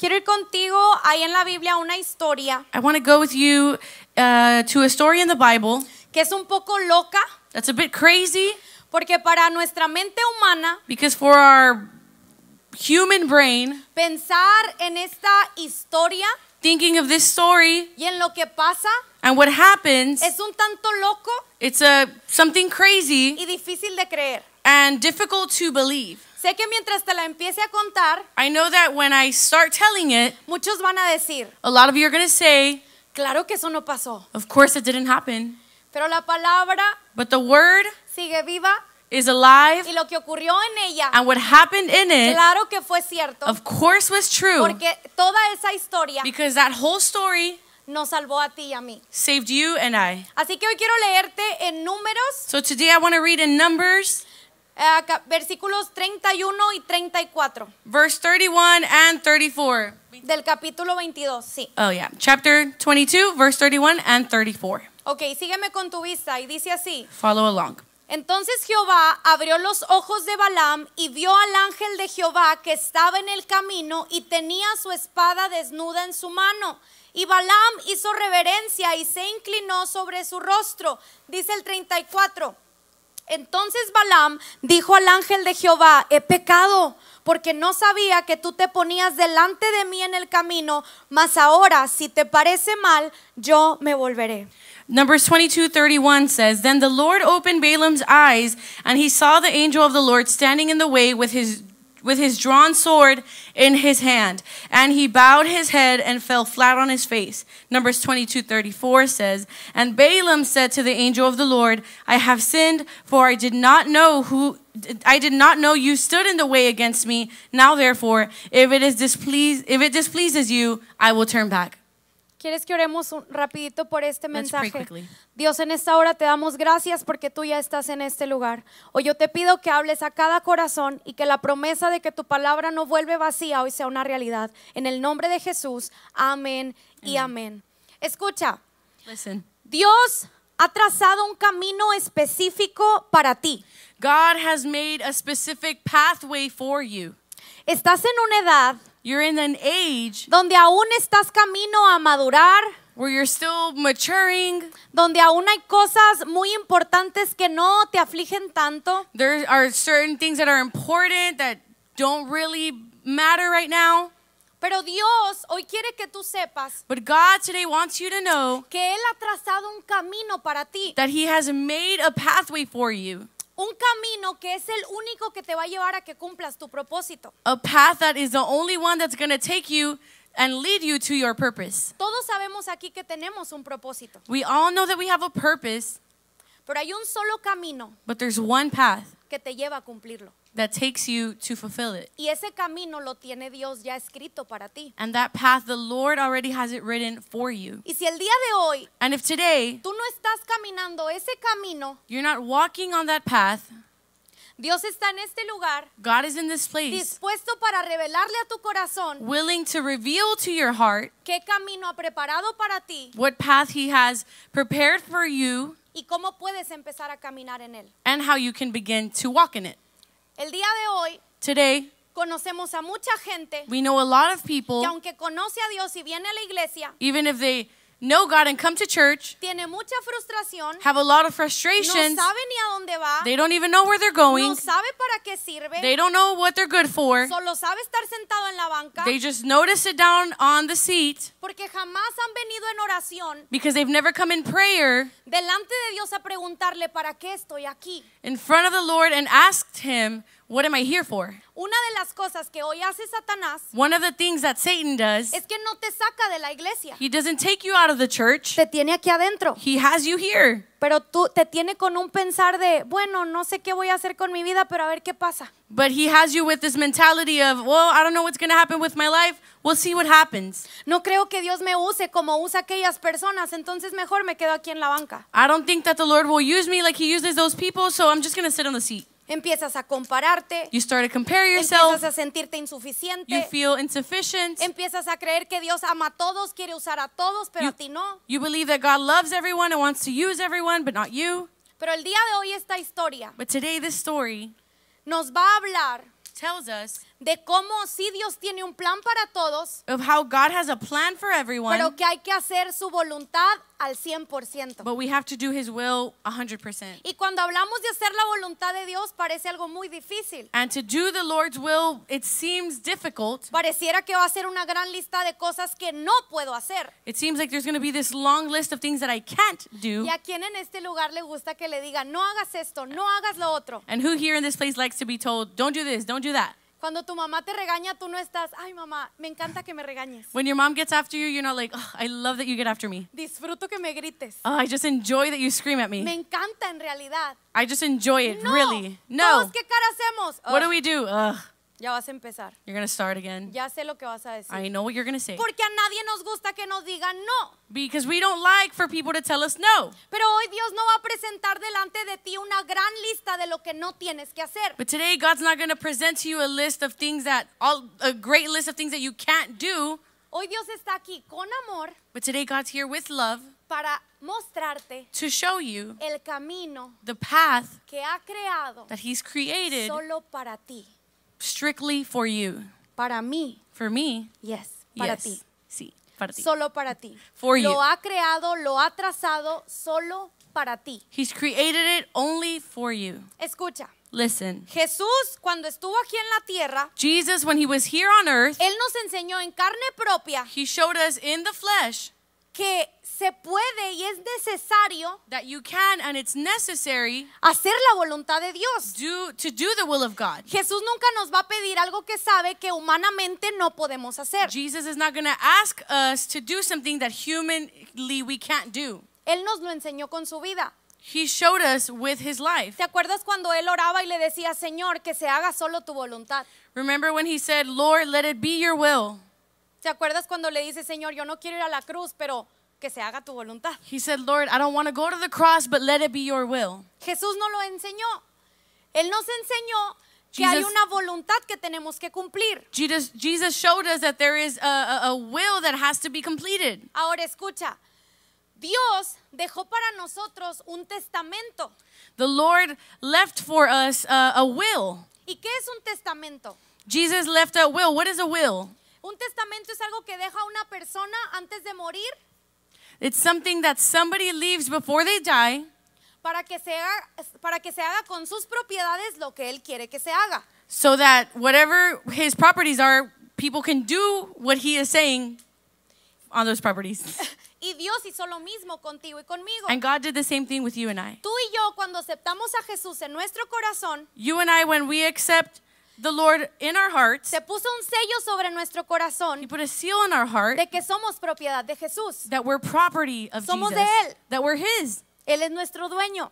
Quiero ir contigo ahí en la Biblia a una historia I want to go with you to a story in the Bible que es un poco loca, that's a bit crazy porque para nuestra mente humana because for our human brain, pensar en esta historia thinking of this story y en lo que pasa and what happens, es un tanto loco it's something crazy y difícil de creer. and difficult to believe. Sé que mientras te la empiece a contar, I know that when I start telling it, muchos van a decir, a lot of you are going to say, claro que eso no pasó, of course it didn't happen. pero la palabra But the word sigue viva is alive, y lo que ocurrió en ella, and what happened in it, claro que fue cierto, of course, was true, porque toda esa historia because that whole story nos salvó a ti y a mí. saved you and I. Así que hoy quiero leerte en Números, So today I want to read in Numbers, versículos 31 y 34 verse 31 and 34. del capítulo 22, sí. Oh yeah, chapter 22, verse 31 and 34. Ok, sígueme con tu vista y dice así. Follow along. Entonces Jehová abrió los ojos de Balaam y vio al ángel de Jehová que estaba en el camino y tenía su espada desnuda en su mano. Y Balaam hizo reverencia y se inclinó sobre su rostro. Dice el 34. Entonces Balaam dijo al ángel de Jehová, he pecado, porque no sabía que tú te ponías delante de mí en el camino, mas ahora, si te parece mal, yo me volveré. Numbers 22:31 says, Then the Lord opened Balaam's eyes, and he saw the angel of the Lord standing in the way with his drawn sword in his hand. And he bowed his head and fell flat on his face. Numbers 22:34 says, And Balaam said to the angel of the Lord, I have sinned, for I did not know you stood in the way against me. Now therefore, if it displeases you, I will turn back. ¿Quieres que oremos rapidito por este Let's pray mensaje? quickly. Dios, en esta hora te damos gracias porque tú ya estás en este lugar. Hoy yo te pido que hables a cada corazón y que la promesa de que tu palabra no vuelve vacía hoy sea una realidad. En el nombre de Jesús, amén y amén. Escucha, Listen. Dios ha trazado un camino específico para ti. God has made a specific pathway for you. Estás en una edad You're in an age donde aún estás camino a madurar, where you're still maturing. donde aún hay cosas muy importantes que no te afligen tanto. There are certain things that are important that don't really matter right now. Pero Dios hoy quiere que tú sepas But God today wants you to know que Él ha trazado un camino para ti. that He has made a pathway for you. Un camino que es el único que te va a llevar a que cumplas tu propósito. A path that is the only one that's going to take you and lead you to your purpose. Todos sabemos aquí que tenemos un propósito. We all know that we have a purpose, Pero hay un solo camino but there's one path que te lleva a cumplirlo. that takes you to fulfill it. Y ese camino lo tiene Dios ya escrito para ti. And that path, the Lord already has it written for you. Y si el día de hoy And if today tú no estás caminando ese camino, you're not walking on that path, Dios está en este lugar God is in this place, dispuesto para revelarle a tu corazón willing to reveal to your heart qué camino ha preparado para ti what path He has prepared for you y cómo puedes empezar a caminar en él. and how you can begin to walk in it. El día de hoy Today, conocemos a mucha gente we know a lot of que people, aunque conoce a Dios y viene a la iglesia, even if they know God and come to church, tiene mucha frustración, have a lot of no frustrations. sabe ni a dónde va, They don't even know where they're going. no sabe para qué sirve, They don't know what they're good for. solo sabe estar sentado en la banca They just know to sit down on the seat porque jamás han venido en oración because they've never come in prayer delante de Dios a preguntarle para qué estoy aquí. in front of the Lord and asked Him, what am I here for? Una de las cosas que hoy hace Satanás One of the things that Satan does, es que no te saca de la iglesia, he doesn't take you out of the church. te tiene aquí adentro, He has you here. pero tú te tiene con un pensar de, bueno, no sé qué voy a hacer con mi vida, pero a ver qué pasa. But he has you with this mentality of, well, I don't know what's going to happen with my life. We'll see what happens. No creo que Dios me use como usa aquellas personas, entonces mejor me quedo aquí en la banca. I don't think that the Lord will use me like He uses those people, so I'm just going to sit on the seat. Empiezas a compararte, You start to compare yourself. empiezas a sentirte You insuficiente, feel insufficient. empiezas a creer que Dios ama a todos, quiere usar a todos, pero a ti no. You believe that God loves everyone and wants to use everyone, but not you. Pero el día de hoy esta historia But today, this story nos va a hablar tells us de cómo sí Dios tiene un plan para todos, of how God has a plan for everyone, pero que hay que hacer su voluntad al 100%. but we have to do His will 100%. Y cuando hablamos de hacer la voluntad de Dios parece algo muy difícil. And to do the Lord's will, it seems difficult. Pareciera que va a ser una gran lista de cosas que no puedo hacer. It seems like there's going to be this long list of things that I can't do. ¿Y a quién en este lugar le gusta que le digan, no hagas esto, no hagas lo otro? And who here in this place likes to be told, don't do this, don't do that? Cuando tu mamá te regaña, tú no estás, ay mamá, me encanta que me regañes. When your mom gets after you, you're not like, oh, I love that you get after me. Disfruto que me grites. Oh, I just enjoy that you scream at Me me. encanta en realidad. I just enjoy it, No. really. No. ¿Todos qué cara hacemos? What do Ugh, we do? Ugh, ya vas a empezar. you're going to start again. Ya sé lo que vas a decir. I know what you're going to say. Porque a nadie nos gusta que nos digan no. Because we don't like for people to tell us no. Pero hoy Dios no va a presentar delante de ti una gran lista de lo que no tienes que hacer. But today, God's not going to present to you a list of things a great list of things that you can't do. Hoy Dios está aquí con amor But today, God's here with love para mostrarte to show you el camino the path que ha creado that He's created solo para ti. strictly for you. Para mí. For me, Yes, para yes. ti. Sí, para ti. Solo para ti. For you. Lo ha creado, lo ha trazado solo para ti. He's created it only for you. Escucha, Listen, Jesús cuando estuvo aquí en la tierra, Jesus, when He was here on earth, Él nos enseñó en carne propia He showed us in the flesh que se puede y es necesario that you can and it's necessary hacer la voluntad de Dios. to do the will of God. Jesús nunca nos va a pedir algo que sabe que humanamente no podemos hacer. Jesus is not going to ask us to do something that humanly we can't do. Él nos lo enseñó con su vida. He showed us with His life. ¿Te acuerdas cuando Él oraba y le decía, Señor, que se haga solo tu voluntad? Remember when He said, Lord, let it be your will. ¿Te acuerdas cuando le dice, Señor, yo no quiero ir a la cruz, pero que se haga tu voluntad? He said, Lord, I don't want to go to the cross, but let it be your will. Jesús nos lo enseñó. Él nos enseñó que hay Jesus- una voluntad que tenemos que cumplir. Jesus showed us that there is a will that has to be completed. Ahora escucha, Dios dejó para nosotros un testamento. The Lord left for us a will. ¿Y qué es un testamento? Jesus left a will. What is a will? Un testamento es algo que deja una persona antes de morir It's something that somebody leaves before they die para que se haga con sus propiedades lo que él quiere que se haga. so that whatever his properties are, people can do what he is saying on those properties. Y Dios hizo lo mismo contigo y conmigo. And God did the same thing with you and I. Tú y yo, cuando aceptamos a Jesús en nuestro corazón, You and I, when we accept the Lord in our hearts, se puso un sello sobre nuestro corazón He put a seal in our heart de que somos propiedad de Jesús. that we're property of Somos Jesus, de Él. that we're His. Él es nuestro dueño.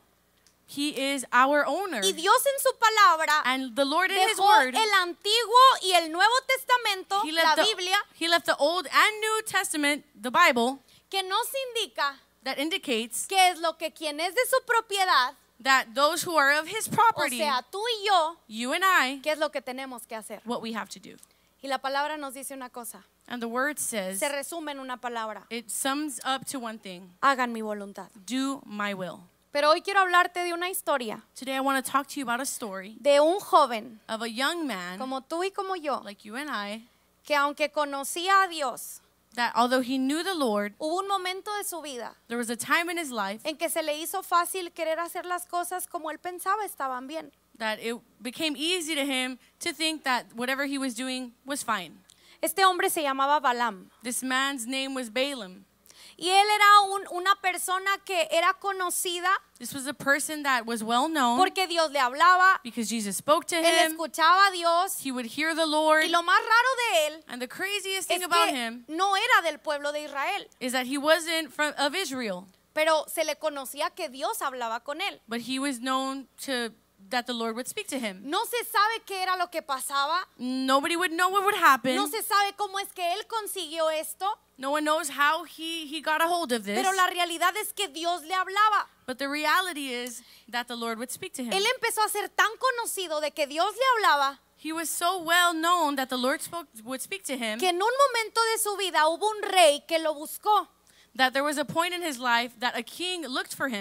He is our owner. Y Dios en su palabra And the Lord in His dejó word, el Antiguo y el Nuevo Testamento, He la left, Biblia, he left the Old and New Testament, the Bible, que nos indica that indicates qué es lo que quien es de su propiedad, that those who are of His o property, sea, tú y yo, you and I, qué es lo que tenemos que hacer. what we have to do. Y la palabra nos dice una cosa, And the word says, se resume en una palabra, it sums up to one thing: hagan mi voluntad. do my will. Pero hoy quiero hablarte de una historia Today I want to talk to you about a story de un joven, of a young man, como tú y como yo, like you and I, que aunque conocía a Dios, that although he knew the Lord, hubo un momento de su vida there was a time in his life en que se le hizo fácil querer hacer las cosas como él pensaba estaban bien. that it became easy to him to think that whatever he was doing was fine. Este hombre se llamaba Balaam. This man's name was Balaam. Y él era una persona que era conocida This was a person that was well known porque Dios le hablaba, because Jesus spoke to él him. escuchaba a Dios. He would hear the Lord. Y lo más raro de él And the craziest es thing about que him no era del pueblo de Israel, is that he wasn't of Israel, pero se le conocía que Dios hablaba con él. but he was known that the Lord would speak to him. No se sabe qué era lo que pasaba, Nobody would know what would happen. no se sabe cómo es que él consiguió esto, No one knows how he got a hold of this. pero la realidad es que Dios le hablaba. But the reality is that the Lord would speak to him. Él empezó a ser tan conocido de que Dios le hablaba He was so well known that the Lord would speak to him, que en un momento de su vida hubo un rey que lo buscó that there was a point in his life that a king looked for him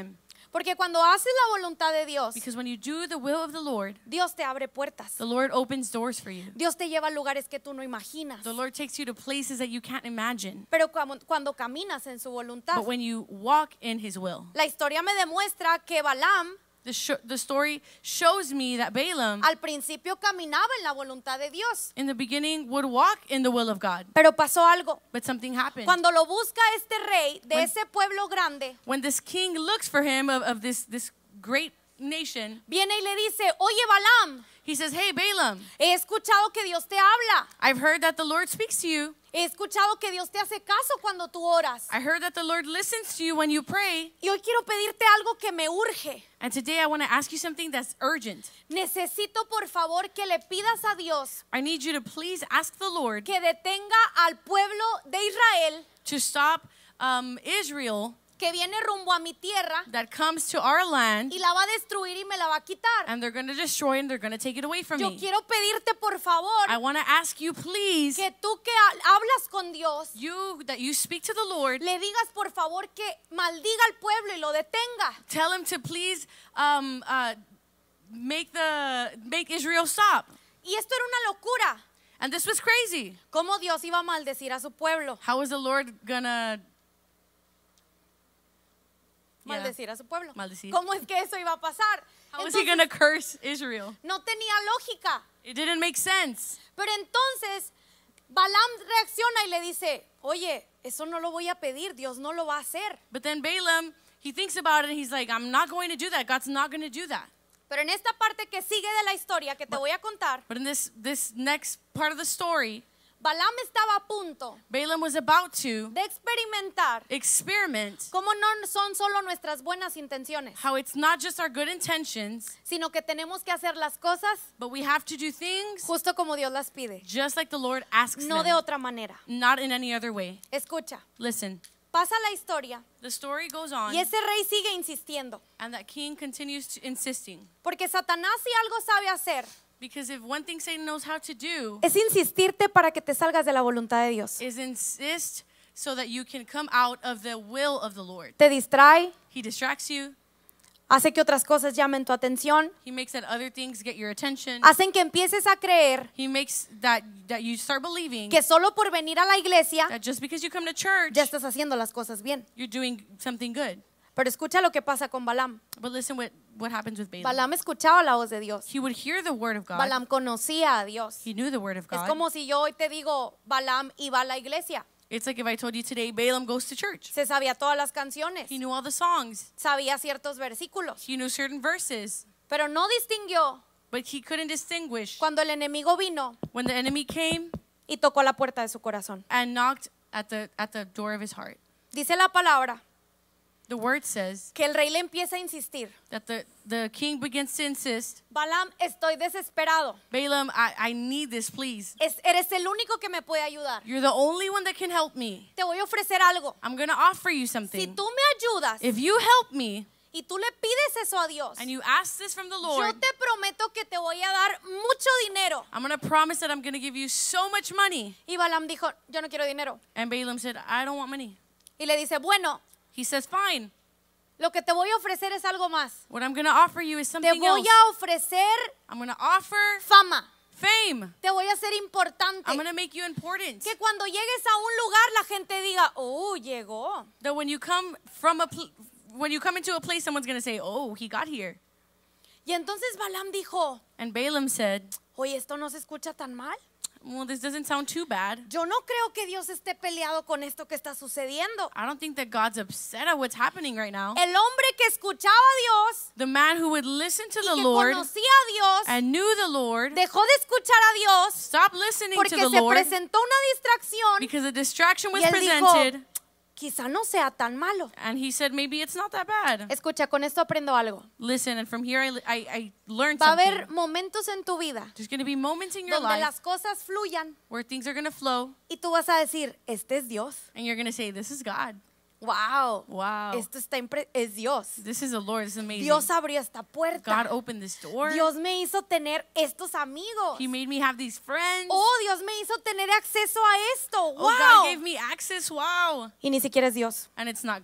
Porque cuando haces la voluntad de Dios, Because when you do the will of the Lord, Dios te abre puertas. the Lord opens doors for you. Dios te lleva a lugares que tú no imaginas. The Lord takes you to places that you can't imagine. Pero cuando caminas en su voluntad, But when you walk in His will, la historia me demuestra que Balaam the story shows me that Balaam, al principio caminaba en la voluntad de Dios. in the beginning, would walk in the will of God. Pero pasó algo. But something happened. Cuando lo busca este rey de When- ese pueblo grande, When this king looks for him of this great nation, viene y le dice, oye Balaam, he says, hey, Balaam, he escuchado que Dios te habla. I've heard that the Lord speaks to you. He escuchado que Dios te hace caso cuando tú oras. I heard that the Lord listens to you when you pray. Y hoy quiero pedirte algo que me urge. And today I want to ask you something that's urgent. Necesito por favor que le pidas a Dios I need you to please ask the Lord que detenga al pueblo de Israel to stop Israel que viene rumbo a mi tierra that comes to our land, y la va a destruir y me la va a quitar. and they're going to destroy and they're going to take it away from Yo me. quiero pedirte por favor I want to ask you, please, que tú que hablas con Dios that you speak to the Lord, le digas por favor que maldiga al pueblo y lo detenga. tell him to please make Israel stop. Y esto era una locura. And this was crazy. ¿Cómo Dios iba a maldecir a su pueblo? How is the Lord gonna Maldecir a su pueblo. Maldecir. ¿Cómo es que eso iba a pasar? how is he Entonces, gonna curse Israel? no tenía lógica. It didn't make sense. Pero entonces Balaam reacciona y le dice, oye, eso no lo voy a pedir, Dios no lo va a hacer. But then Balaam, he thinks about it and he's like, I'm not going to do that. God's not going to do that. Pero en esta parte que sigue de la historia que te voy a contar, But in this next part of the story, Balaam estaba a punto Balaam was about to de experimentar experiment cómo no son solo nuestras buenas intenciones, how it's not just our good intentions, sino que tenemos que hacer las cosas but we have to do things justo como Dios las pide, just like the Lord asks no de them, otra manera. not in any other way. Escucha, Listen, pasa la historia the story goes on, y ese rey sigue insistiendo, and that king continues to insisting. porque Satanás si algo sabe hacer Because if one thing Satan knows how to do es insistirte para que te salgas de la voluntad de Dios. is insist so that you can come out of the will of the Lord. Te distrae, He distracts you. hace que otras cosas llamen tu atención, He makes that other things get your attention. hacen que empieces a creer He makes that you start believing que solo por venir a la iglesia that just because you come to church, ya estás haciendo las cosas bien. you're doing something good. Pero escucha lo que pasa con Balaam. But listen what happens with Balaam. Balaam escuchaba la voz de Dios. He would hear the word of God. Balaam conocía a Dios. He knew the word of Es God. como si yo hoy te digo, Balaam iba a la iglesia. It's like if I told you today Balaam goes to church. Se sabía todas las canciones, He knew all the songs. sabía ciertos versículos, He knew certain verses. pero no distinguió But he couldn't distinguish cuando el enemigo vino when the enemy came y tocó la puerta de su corazón. and knocked at the door of his heart. Dice la palabra The word says que el rey le empieza a insistir. that the king begins to insist, Balaam, estoy desesperado. Balaam, I need this, please. Eres el único que me puede ayudar. You're the only one that can help me. Te voy a ofrecer algo. I'm going to offer you Si something. tú me ayudas If you help me y tú le pides eso a Dios, and you ask this from the yo Lord, te prometo que te voy a dar mucho dinero. I'm going to promise that I'm going to give you so much money. Y Balaam dijo, yo no quiero dinero. And Balaam said, I don't want money. Y le dice, bueno, He says, fine. lo que te voy a ofrecer es algo más. What I'm going to offer you is Te something voy else. a ofrecer I'm going to offer fama. fame. Te voy a hacer importante. I'm going to make you important. Que cuando llegues a un lugar la gente diga, oh, llegó. That when you come into a place, someone's going to say, oh, he got here. Y entonces Balaam dijo, And Balaam said, oye, esto no se escucha tan mal. well, this doesn't sound too bad. Yo no creo que Dios esté peleado con esto que está sucediendo. I don't think that God's upset at what's happening right now. El hombre que escuchaba a Dios The man who would listen to y the que Lord conocía a Dios and knew the Lord dejó de escuchar a Dios stopped listening porque to the se Lord presentó una distracción because a distraction was y él presented. dijo, quizá no sea tan malo. And he said, maybe it's not that bad. Escucha, con esto aprendo algo. Listen, and from here I learned Va a something. haber momentos en tu vida There's going to be moments in your donde life las cosas fluyan where things are going to flow y tú vas a decir, este es Dios. and you're going to say, this is God. Wow. Wow. Esto está es Dios. This is the Lord. This is amazing. Dios abrió esta God puerta. opened this door. Dios me hizo tener estos amigos. He made me have these friends. Oh, Dios me hizo tener acceso a esto. Oh, God Wow. gave me access. Wow. Y ni siquiera es Dios. And it's not God.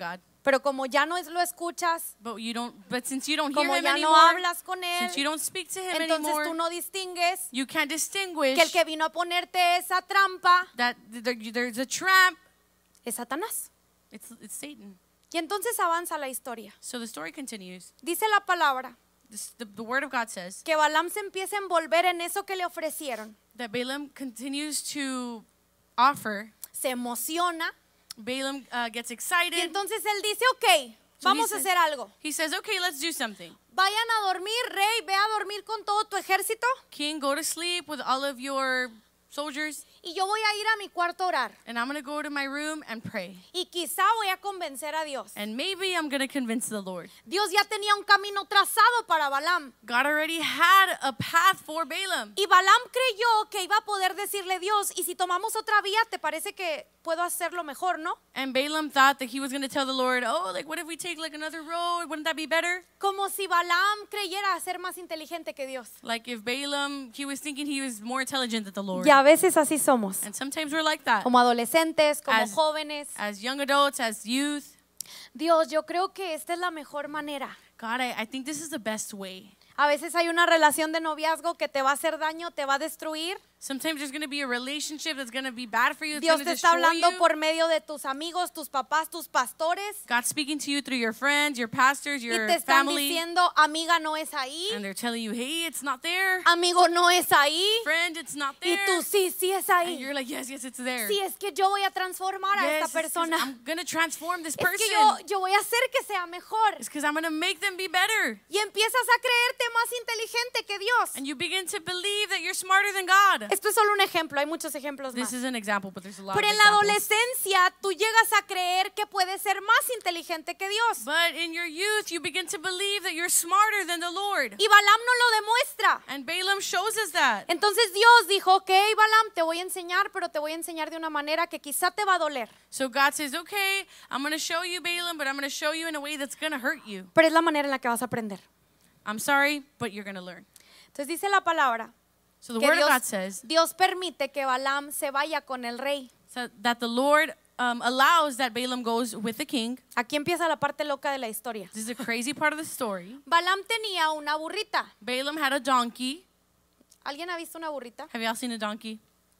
Pero como ya no lo escuchas, but since you don't hear como him ya no anymore, hablas con él, since you don't speak to him entonces anymore, tú no distingues you can't distinguish que el que vino a ponerte esa trampa that there's a trap. es Satanás. It's Satan. Y entonces avanza la historia. So the story continues. Dice la palabra The word of God says que Balaam se empieza a envolver en eso que le ofrecieron. that Balaam continues to offer. Se emociona Balaam gets y excited. entonces él dice, ok, So vamos a he hacer algo. He says, okay, let's do something. Vayan a dormir, rey, ve a dormir con todo tu ejército King, go to sleep with all of your soldiers, y yo voy a ir a mi cuarto a orar. and I'm going to go to my room and pray. Y quizá voy a convencer a Dios. And maybe I'm going to convince the Lord. Dios ya tenía un camino trazado para Balaam. God already had a path for Balaam. Y Balaam creyó que iba a poder decirle Dios, y si tomamos otra vía, ¿te parece que puedo hacerlo mejor, no? And Balaam thought that he was going to tell the Lord, oh, like, what if we take like another road? Wouldn't that be better? Como si Balaam creyera ser más inteligente que Dios. Like if Balaam, he was thinking he was more intelligent than the Lord. Y a veces así somos, And sometimes we're like that. como adolescentes, como As- jóvenes. As young adults, as youth. Dios, yo creo que esta es la mejor manera. God, I think this is the best way. A veces hay una relación de noviazgo que te va a hacer daño, te va a destruir. Sometimes there's going to be a relationship that's going to be bad for you. It's Dios going te to está destroy hablando you. por medio de tus amigos, tus papás, tus pastores. God's speaking to you through your friends, your pastors, Y your te están family. diciendo, amiga, no es ahí. And they're telling you, hey, it's not there. Amigo, no es ahí. Friend, it's not Y there. tú, sí, sí es And ahí. you're like, yes, it's there. Sí, es que yo voy a transformar a Yes, esta it's 'cause persona. I'm going to transform this Es person. que yo voy a hacer que sea mejor. It's because I'm going to make them be better. Y empiezas a creerte más inteligente que Dios. And you begin to believe that you're smarter than God. Esto es solo un ejemplo, hay muchos ejemplos This más. is an example, but there's a lot Pero of en la examples. adolescencia tú llegas a creer que puedes ser más inteligente que Dios. But in your youth, you begin to believe that you're smarter than the Lord. Y Balaam no lo demuestra. And Balaam shows us that. Entonces Dios dijo, ok, Balaam, te voy a enseñar, pero te voy a enseñar de una manera que quizá te va a doler. So God says, okay, I'm going to show you, Balaam, but I'm going to show you in a way that's going to hurt you. Pero es la manera en la que vas a aprender. I'm sorry, but you're going to learn. Entonces dice la palabra So the que word of God says Dios permite que Balaam se vaya con el rey. so that the Lord allows that Balaam goes with the king. Aquí empieza la parte loca de la historia. This is a crazy part of the story. Balaam tenía una burrita. Balaam had a donkey. ¿Alguien ha visto una burrita? Have y'all seen a donkey?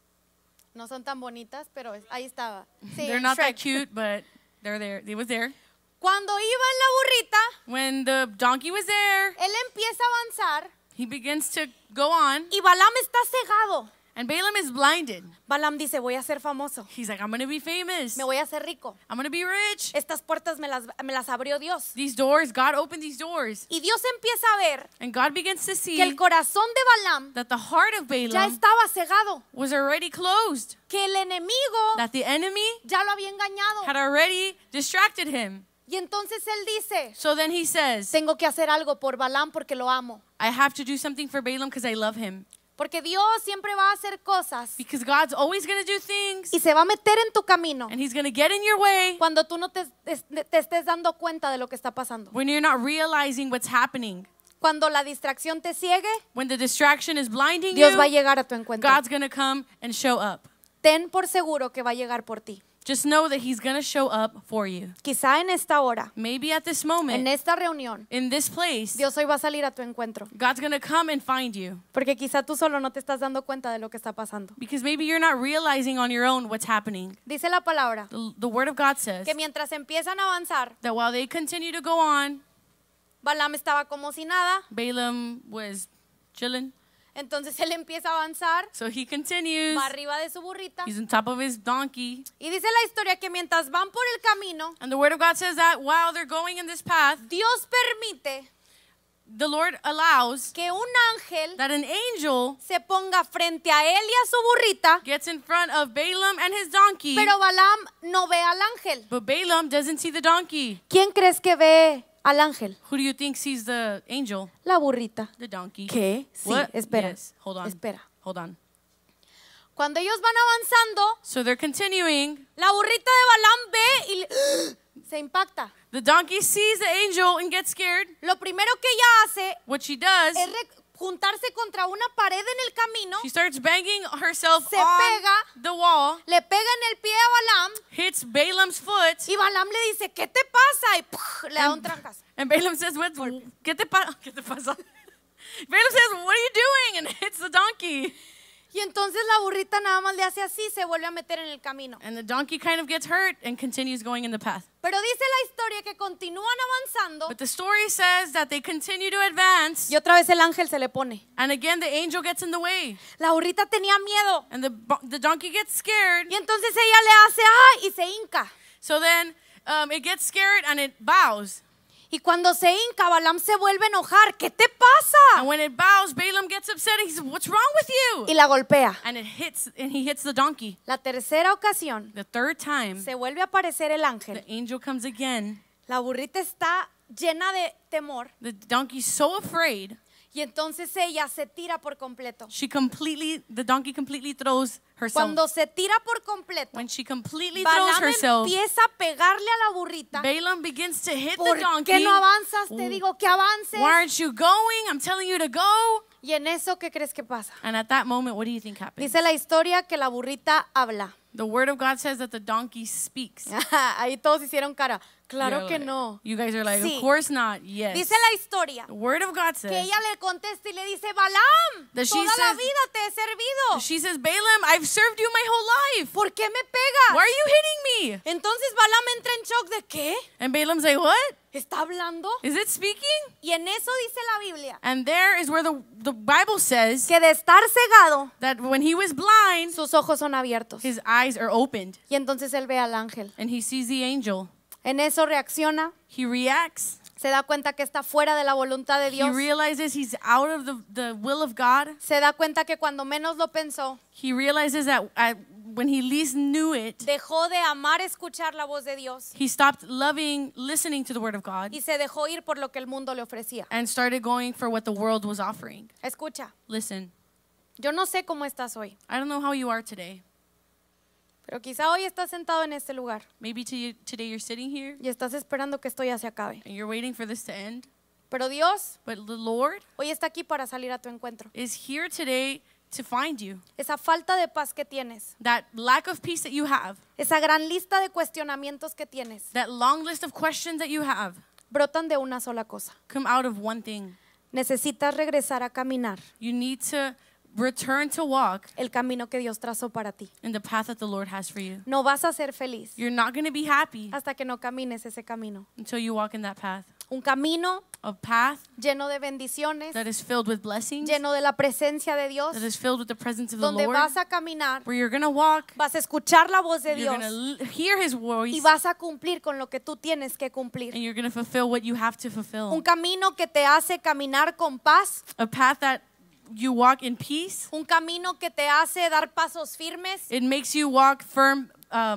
No son tan bonitas, pero ahí estaba. Sí, They're not that Shrek. cute, but they're there. It was there. Cuando iba en la burrita, When the donkey was there, él empieza a avanzar he begins to go on, y Balaam está cegado. and Balaam is blinded. Balaam dice, voy a ser famoso, He's like, I'm going to be famous. me voy a hacer rico. I'm going to be rich. Estas puertas me las abrió Dios. These doors, God opened these doors. Y Dios empieza a ver And God begins to see que el corazón de Balaam that the heart of ya Balaam estaba cegado, was already closed, que el enemigo that the enemy ya lo había engañado. had already distracted him. Y entonces él dice, So then he says, tengo que hacer algo por Balaam porque lo amo. I have to do something for Balaam because I love him. Porque Dios siempre va a hacer cosas Because God's always going to do things, y se va a meter en tu camino and he's going to get in your way cuando tú no te estés dando cuenta de lo que está pasando. when you're not realizing what's happening. Cuando la distracción te ciegue, When the distraction is blinding Dios va a you, llegar a tu encuentro. God's going to come and show up. Ten por seguro que va a llegar por ti. Just know that he's going to show up for you. Quizá en esta hora, Maybe at this en moment, esta reunión, in this place, Dios hoy va a salir a tu encuentro. God's going to come and find you. Porque quizá tú solo no te estás dando cuenta de lo que está pasando. Because maybe you're not realizing on your own what's happening. Dice la palabra The word of God says que mientras empiezan a avanzar, that while they continue to go on, Balaam estaba como si nada. Balaam was chilling. Entonces él empieza a avanzar, So he continues. va arriba de su burrita. He's on top of his donkey. Y dice la historia que mientras van por el camino, And the word of God says that while they're going in this path, Dios permite the Lord allows que un ángel that an angel se ponga frente a él y a su burrita, gets in front of Balaam and his donkey. pero Balaam no ve al ángel. But Balaam doesn't see the donkey. ¿Quién crees que ve al ángel? Who do you think sees the angel? La burrita. The donkey. ¿Qué? Sí, What? espera. Yes. Hold on. Espera. Hold on. Cuando ellos van avanzando, So they're continuing. la burrita de Balaam ve y se impacta. The donkey sees the angel and gets scared. Lo primero que ella hace What she does, es juntarse contra una pared en el camino, She starts banging herself Se on pega. the wall, le pega en el pie a Balaam hits Balaam's foot, y Balaam le dice, ¿qué te pasa? Y ¡puf! le da un trancazo. and Balaam says, ¿Qué te pasa? Balaam says, what are you doing? And hits the donkey. Y entonces la burrita nada más le hace así, se vuelve a meter en el camino. And the donkey kind of gets hurt and continues going in the path. Pero dice la historia que continúan avanzando But the story says that they continue to advance, y otra vez el ángel se le pone. and again the angel gets in the way, La burrita tenía miedo and the donkey gets scared. y entonces ella le hace ¡ay! Y se hinca. So then it gets scared and it bows. Y cuando se hinca, Balaam se vuelve a enojar. ¿Qué te pasa? And when it bows, Balaam gets upset. He says, "What's wrong with you?" Y la golpea. And he hits the donkey. La tercera ocasión The third time, se vuelve a aparecer el ángel. the angel comes again. La burrita está llena de temor The donkey's so afraid, y entonces ella se tira por completo. the donkey completely throws herself. Cuando se tira por completo, When she completely throws Balaam herself, empieza a pegarle a la burrita. Balaam begins to hit the ¿Por donkey. qué no avanzas? Te digo que avances. Why aren't you going? I'm telling you to go. Y en eso, ¿qué crees que pasa? And at that moment, what do you think happens? Dice la historia que la burrita habla. The word of God says that the donkey speaks. Ahí todos hicieron cara. Claro You're que like- no. You guys are like, Sí. of course not. Yes. Dice la historia The word of God que says, ella le contesta y le dice, Balaam, That she toda la says- vida te he servido. she says, Balaam, I've served you my whole life. ¿Por qué me pegas? Why are you hitting me? Entonces Balaam entra en shock de ¿qué? And Balaam's like, what? ¿Está hablando? Is it speaking? Y en eso dice la Biblia And there is where the Bible says que de estar cegado, that when he was blind, sus ojos son abiertos. his eyes are opened Y entonces él ve al ángel. and he sees the angel. En eso reacciona, He reacts. se da cuenta que está fuera de la voluntad de He Dios. realizes he's out of the will of God. Se da cuenta que cuando menos lo pensó, He realizes that when he least knew it, dejó de amar escuchar la voz de Dios he stopped listening to the word of God y se dejó ir por lo que el mundo le ofrecía. and started going for what the world was offering. Escucha, Listen, yo no sé cómo estás hoy, I don't know how you are today. pero quizá hoy estás sentado en este lugar Maybe today you're sitting here y estás esperando que esto ya se acabe. and you're waiting for this to end. Pero Dios But the Lord hoy está aquí para salir a tu encuentro. is here today to find you. Esa falta de paz que tienes, That lack of peace that you have, esa gran lista de cuestionamientos que tienes, that long list of questions that you have, brotan de una sola cosa. come out of one thing. Necesitas regresar a caminar You need to return to walk el camino que Dios trazó para ti. in the path that the Lord has for you. No vas a ser feliz You're not going to be happy hasta que no camines ese camino. until you walk in that path. Un camino A path lleno de bendiciones, that is filled with blessings, lleno de la presencia de Dios, that is filled with the presence of the donde Lord, vas a caminar, where you're going to walk, vas a escuchar la voz de you're Dios going to hear His voice, y vas a cumplir con lo que tú tienes que cumplir. and you're going to fulfill what you have to Un fulfill. camino que te hace caminar con paz, A path that you walk in peace. un camino que te hace dar pasos firmes It makes you walk firm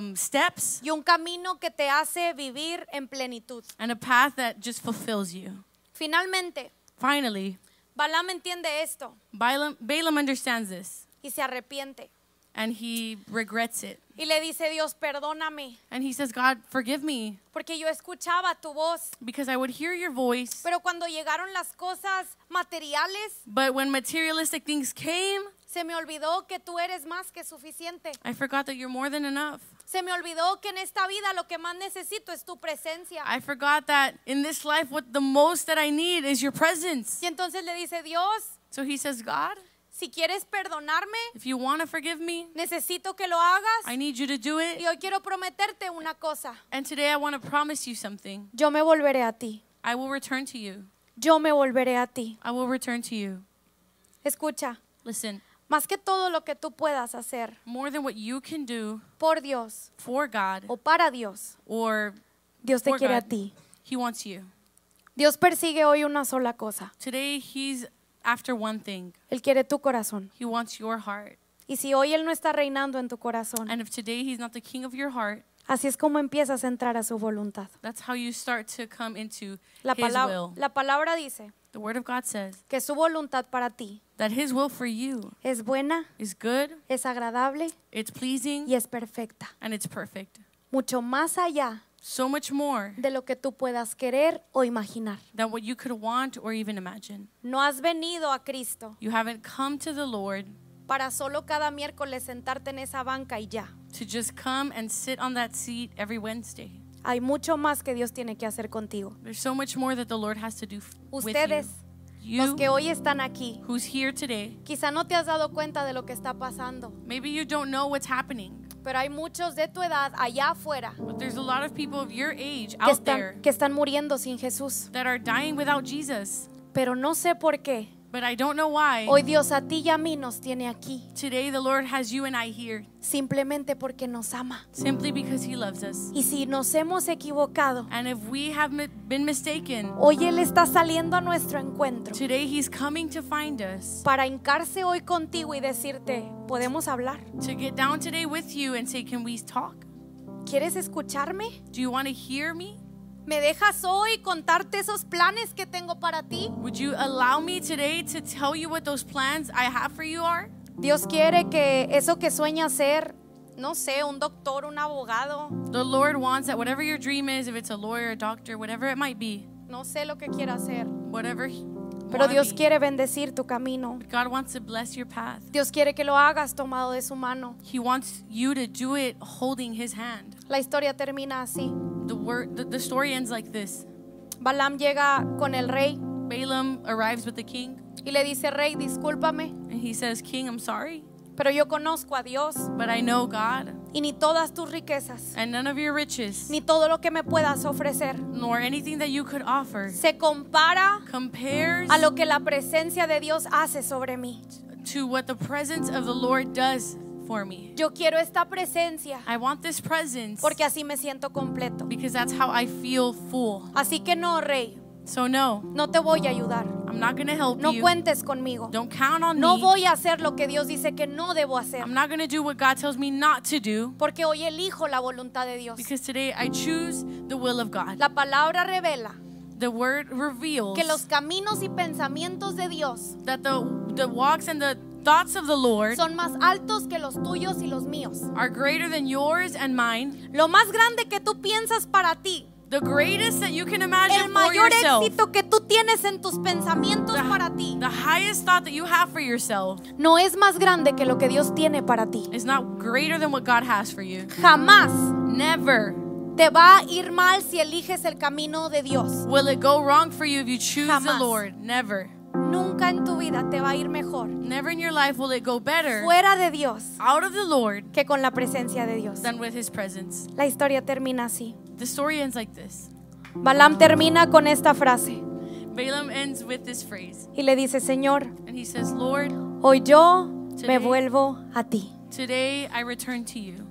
steps, y un camino que te hace vivir en plenitud. and a path that just fulfills you. Finalmente, Finally, Balaam entiende esto Balaam understands this, y se arrepiente. and he regrets it. Y le dice, Dios, perdóname, And he says, God, forgive me, porque yo escuchaba tu voz, because I would hear your voice, pero cuando llegaron las cosas materiales, but when materialistic things came, se me olvidó que tú eres más que suficiente. I forgot that you're more than enough. Se me olvidó que en esta vida lo que más necesito es tu presencia. I forgot that in this life, what the most that I need is your presence. Y entonces le dice, Dios, So he says, God, si quieres perdonarme, if you want to forgive me, necesito que lo hagas. I need you to do Y it. hoy quiero prometerte una cosa. And today I want to promise you something. Yo me volveré a ti. I will return to you. Yo me volveré a ti. I will return to you. Escucha, Listen, más que todo lo que tú puedas hacer more than what you can do por Dios for God o para Dios, or Dios te for quiere a God, ti. He wants you. Dios persigue hoy una sola cosa. Today He's after one thing. Él quiere tu corazón. He wants your heart. Y si hoy Él no está reinando en tu corazón, And if today He's not the king of your heart, así es como empiezas a entrar a su voluntad. that's how you start to come into La His will. palabra dice The Word of God says que su voluntad para ti that His will for you es buena, is good, es agradable it's pleasing, y es perfecta. and it's perfect. Mucho más allá So much more de lo que tú puedas querer o imaginar. than what you could want or even imagine. No has venido a Cristo You haven't come to the Lord para solo cada miércoles sentarte en esa banca y ya. to just come and sit on that seat every Wednesday. Hay mucho más que Dios tiene que hacer contigo. There's so much more that the Lord has to do with Ustedes, you. los que hoy están aquí, Who's here today. quizá no te has dado cuenta de lo que está pasando, Maybe you don't know what's happening, pero hay muchos de tu edad allá afuera but there's a lot of people of your age que out there están muriendo sin Jesús. that are dying without Jesus. Pero no sé por qué. But I don't know why. Hoy Dios a ti y a mí nos tiene aquí, Today the Lord has you and I here simplemente porque nos ama. simply because He loves us. Y si nos hemos equivocado, And if we have been mistaken, hoy Él está saliendo a nuestro encuentro today He's coming to find us, para hincarse hoy contigo y decirte, ¿podemos hablar? to get down today with you and say, can we talk? ¿Quieres escucharme? Do you want to hear me? ¿Me dejas hoy contarte esos planes que tengo para ti? Would you allow me today to tell you what those plans I have for you are? Dios quiere que eso que sueñas ser, no sé, un doctor, un abogado, The Lord wants that whatever your dream is, if it's a lawyer, a doctor, whatever it might be, no sé lo que quiera hacer, whatever He pero wanna Dios be, quiere bendecir tu camino. God wants to bless your path. Dios quiere que lo hagas tomado de su mano. He wants you to do it holding His hand. La historia termina así. The story ends like this. Balaam llega con el rey Balaam arrives with the king, y le dice, rey, discúlpame, and he says, King, I'm sorry, pero yo conozco a Dios but I know God, y ni todas tus riquezas, and none of your riches, ni todo lo que me puedas ofrecer nor anything that you could offer, se compara compares a lo que la presencia de Dios hace sobre mí. to what the presence of the Lord does for me. Yo quiero esta presencia I want this presence porque así me siento completo. because that's how I feel full. Así que no, rey, So no, no te voy a ayudar. I'm not going to help No you. cuentes conmigo. Don't count on No me. voy a hacer lo que Dios dice que no debo hacer, I'm not going to do what God tells me not to do porque hoy elijo la voluntad de Dios. because today I choose the will of God. La palabra revela The word reveals que los caminos y pensamientos de Dios that the walks and the thoughts of the Lord son más altos que los tuyos y los míos. are greater than yours and mine. Lo más grande que tú piensas para ti, The greatest that you can imagine el for mayor yourself. éxito que tú tienes en tus pensamientos para ti, The highest thought that you have for yourself no es más grande que lo que Dios tiene para ti. is not greater than what God has for you. Jamás Never te va a ir mal si eliges el camino de Dios. will it go wrong for you if you choose the Jamás. Lord. Never. Nunca en tu vida te va a ir mejor Never in your life will it go better fuera de Dios out of the Lord que con la presencia de Dios. than with His presence. La historia termina así. The story ends like this. Balaam termina con esta frase Balaam ends with this phrase. y le dice, Señor, And he says, Lord, hoy yo me Today- vuelvo a ti. today I return to you.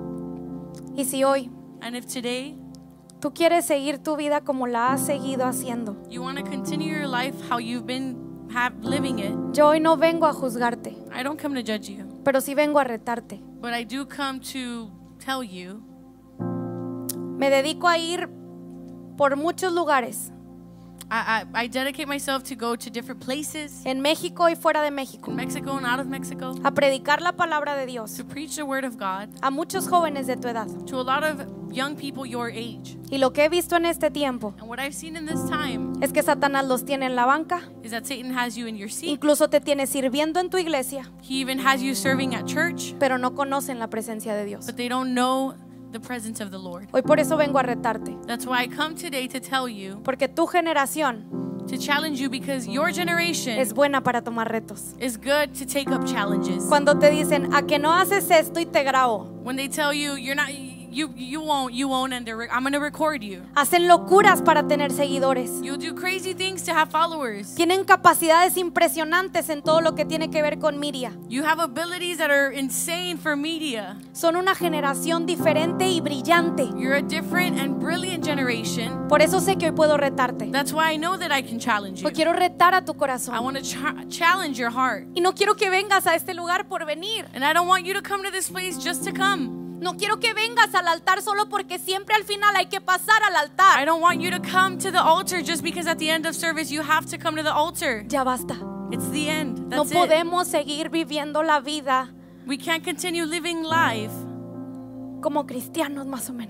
Y si hoy And if today tú quieres seguir tu vida como la has seguido haciendo, you want to continue your life how you've been living it, yo hoy no vengo a juzgarte, I don't come to judge you, pero sí vengo a retarte. but I do come to tell you Me dedico a ir por muchos lugares, I dedicate myself to go to different places en México y fuera de México, in Mexico and out of Mexico a predicar la palabra de Dios to preach the word of God a muchos jóvenes de tu edad. to a lot of young people your age. Y lo que he visto en este tiempo And what I've seen in this time es que Satanás los tiene en la banca, is that Satan has you in your seat. incluso te tiene sirviendo en tu iglesia, He even has you serving at church, pero no conocen la presencia de Dios. but they don't know the presence of the Lord. Hoy por eso vengo a retarte, That's why I come today to tell you, porque tu generación to challenge you, because your generation es buena para tomar retos. is good to take up challenges. Cuando te dicen, a que no haces esto y te grabo, When they tell you you're not, you won't, and I'm going to record you. hacen locuras para tener seguidores. You'll do crazy things to have followers. Tienen capacidades impresionantes en todo lo que tiene que ver con media. You have abilities that are insane for media. Son una generación diferente y brillante. You're a different and brilliant generation. Por eso sé que hoy puedo retarte. That's why I know that I can challenge you. Hoy quiero retar a tu I corazón. want to challenge your heart. Y no quiero que vengas a este lugar por venir. And I don't want you to come to this place just to come. No quiero que vengas al altar solo porque siempre al final hay que pasar al I altar. don't want you to come to the altar just because at the end of service you have to come to the altar. Ya basta. It's the end. No That's it. podemos seguir viviendo la vida We can't continue living life como cristianos más o menos.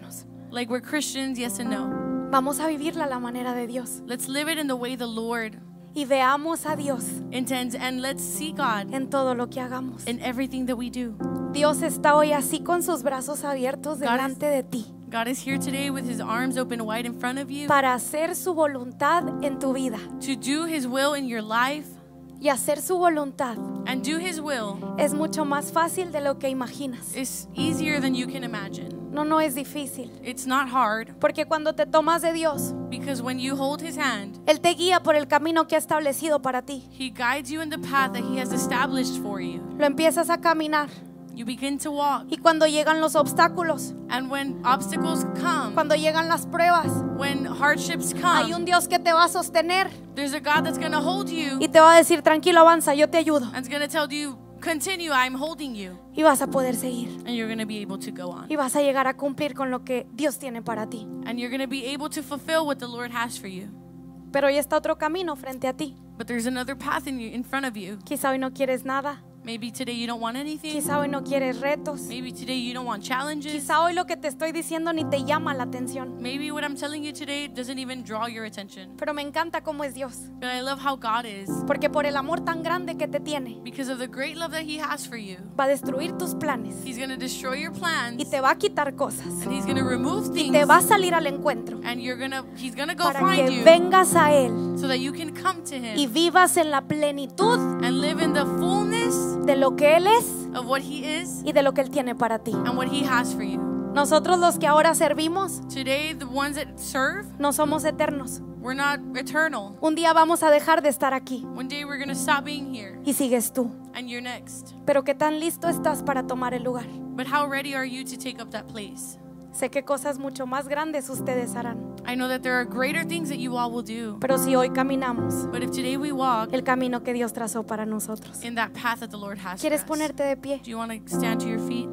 Like we're Christians, yes and no. Vamos a vivirla a la manera de Dios. Let's live it in the way the Lord Y veamos a Dios intends, and let's see God en todo lo que hagamos. in everything that we do. Dios está hoy así con sus brazos abiertos God is- delante de ti God is here today with his arms open wide in front of you para hacer su voluntad en tu vida. to do his will in your life. Y hacer su voluntad And do his will es mucho más fácil de lo que imaginas. is easier than you can imagine. No es difícil. It's not hard, Porque cuando te tomas de Dios, because when you hold his hand, Él te guía por el camino que ha establecido para ti. he guides you in the path that he has established for you. Lo empiezas a caminar. You begin to walk. Y cuando llegan los obstáculos, And when obstacles come, cuando llegan las pruebas, when hardships hay come, un Dios que te va a sostener there's a God that's going to hold you y te va a decir, tranquilo, avanza, yo te ayudo. and is going to tell you, continue, I'm holding you. Y vas a poder seguir. And you're going to be able to go on. Y vas a llegar a cumplir con lo que Dios tiene para ti. And you're going to be able to fulfill what the Lord has for you. Pero hoy está otro camino frente a ti. But there's another path in front of you. Quizá hoy no quieres nada. Maybe today you don't want anything. Quizá hoy no quieres retos. Maybe today you don't want challenges. Quizá hoy lo que te estoy diciendo ni te llama la atención. Maybe what I'm telling you today doesn't even draw your attention. Pero me encanta cómo es Dios. But I love how God is. Porque por el amor tan grande que te tiene, Because of the great love that he has for you. va a destruir tus planes. He's going to destroy your plans. Y te va a quitar cosas. And he's going to remove Y things. te va a salir al encuentro. And he's going to go Para find que you. vengas a Él So that you can come to y him. vivas en la plenitud And live in the fullness de lo que Él es of what he is. y de lo que Él tiene para ti. And what he has for you. Nosotros los que ahora servimos Today, the ones that serve, no somos eternos. we're not eternal. Un día vamos a dejar de estar aquí One day we're going to stop being here. y sigues tú. And you're next. Pero qué tan listo estás para tomar el lugar. But how ready are you to take up that place? Sé que cosas mucho más grandes ustedes harán. I know that there are greater things that you all will do. Pero si hoy caminamos But if today we walk el camino que Dios trazó para nosotros. in that path that the Lord has for ¿Quieres us, ponerte de pie? do you want to stand to your feet?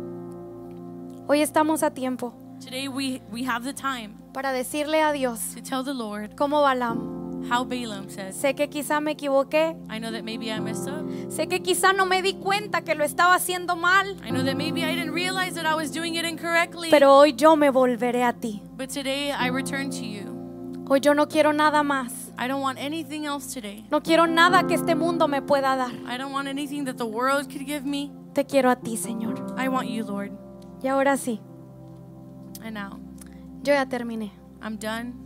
Hoy estamos a tiempo Today we have the time para decirle a Dios, to tell the Lord como Balaam, how Balaam says, sé que quizá me equivoqué, I know that maybe I messed up. sé que quizá no me di cuenta que lo estaba haciendo mal, I know that maybe I didn't realize that I was doing it incorrectly. pero hoy yo me volveré a ti. But today I return to you. Hoy yo no quiero nada más. I don't want anything else today. No quiero nada que este mundo me pueda dar. I don't want anything that the world could give me. Te quiero a ti, Señor. I want you, Lord. Y ahora sí, And now yo ya terminé. I'm done.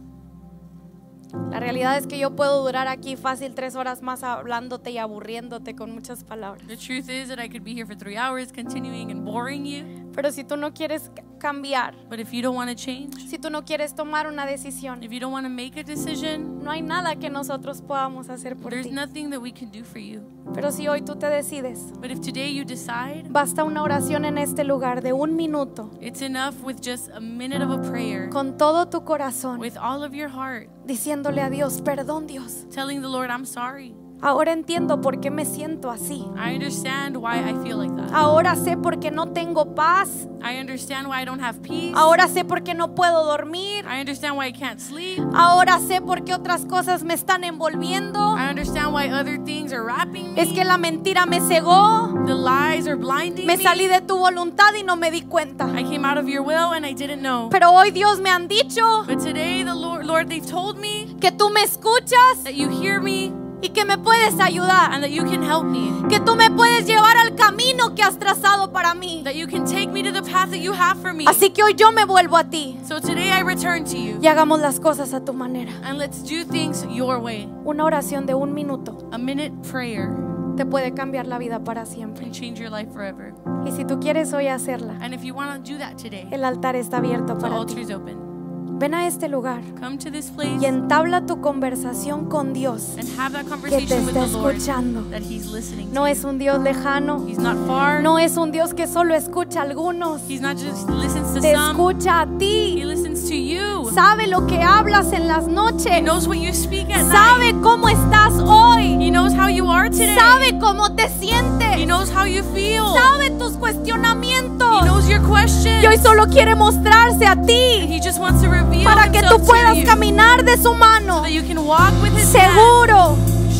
La realidad es que yo puedo durar aquí fácil 3 horas más hablándote y aburriéndote con muchas palabras. The truth is that I could be here for 3 hours continuing and boring you. Pero si tú no quieres cambiar, But if you don't want to change, si tú no quieres tomar una decisión, if you don't want to make a decision, no hay nada que nosotros podamos hacer por there's ti. nothing that we can do for you. Pero si hoy tú te decides, But if today you decide, basta una oración en este lugar de 1 minuto, it's enough with just a minute of a prayer, con todo tu corazón, with all of your heart, diciéndole a Dios, perdón Dios, telling the Lord, I'm sorry. ahora entiendo por qué me siento así. I understand why I feel like that. Ahora sé por qué no tengo paz. I understand why I don't have peace. Ahora sé por qué no puedo dormir. I understand why I can't sleep. Ahora sé por qué otras cosas me están envolviendo. I understand why other things are wrapping me. Es que la mentira me cegó. The lies are blinding Me me. salí de tu voluntad y no me di cuenta. I came out of your will and I didn't know. Pero hoy Dios me han dicho But today the Lord, they've told me que tú me escuchas that you hear me y que me puedes ayudar. and that you can help me. Que tú me puedes llevar al camino que has trazado para mí. That you can take me to the path that you have for me. Así que hoy yo me vuelvo a ti. So today I return to you. Y hagamos las cosas a tu manera. And let's do things your way. Una oración de 1 minuto A minute prayer te puede cambiar la vida para siempre. can change your life forever. Y si tú quieres hoy hacerla, And if you want to do that today, el altar está abierto the para altar ti. is open. Ven a este lugar Come to this place y entabla tu conversación con Dios, and have that que te conversation with está the Lord escuchando. that He's listening No to. es un Dios lejano, He's not far. no es un Dios que solo escucha a algunos, He's not just listens to te some. escucha a He ti. listens to you. Sabe lo que hablas en las He noches, knows what you speak at night. sabe cómo estás hoy, He knows how you are today. sabe cómo te He sientes, knows how you feel. sabe tus He cuestionamientos. knows your questions. Y hoy solo quiere mostrarse a ti He just wants to reveal para que tú himself puedas to you caminar de su so mano, that you can walk with His hand, seguro,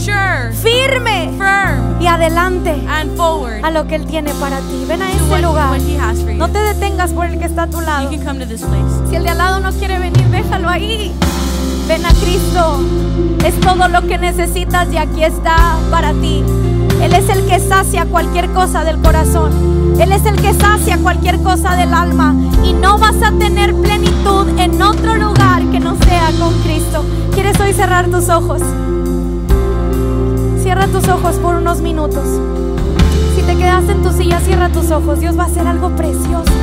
sure, firme firm, y adelante and forward a lo que Él tiene para ti. Ven a to este lugar. what He has for you. No te detengas por el que está a tu You lado. can come to this place. Si el de al lado no quiere venir, déjalo ahí. Ven a Cristo. Es todo lo que necesitas y aquí está para ti. Él es el que sacia cualquier cosa del corazón. Él es el que sacia cualquier cosa del alma. Y no vas a tener plenitud en otro lugar que no sea con Cristo. ¿Quieres hoy cerrar tus ojos? Cierra tus ojos por unos minutos. Si te quedaste en tu silla, cierra tus ojos. Dios va a hacer algo precioso.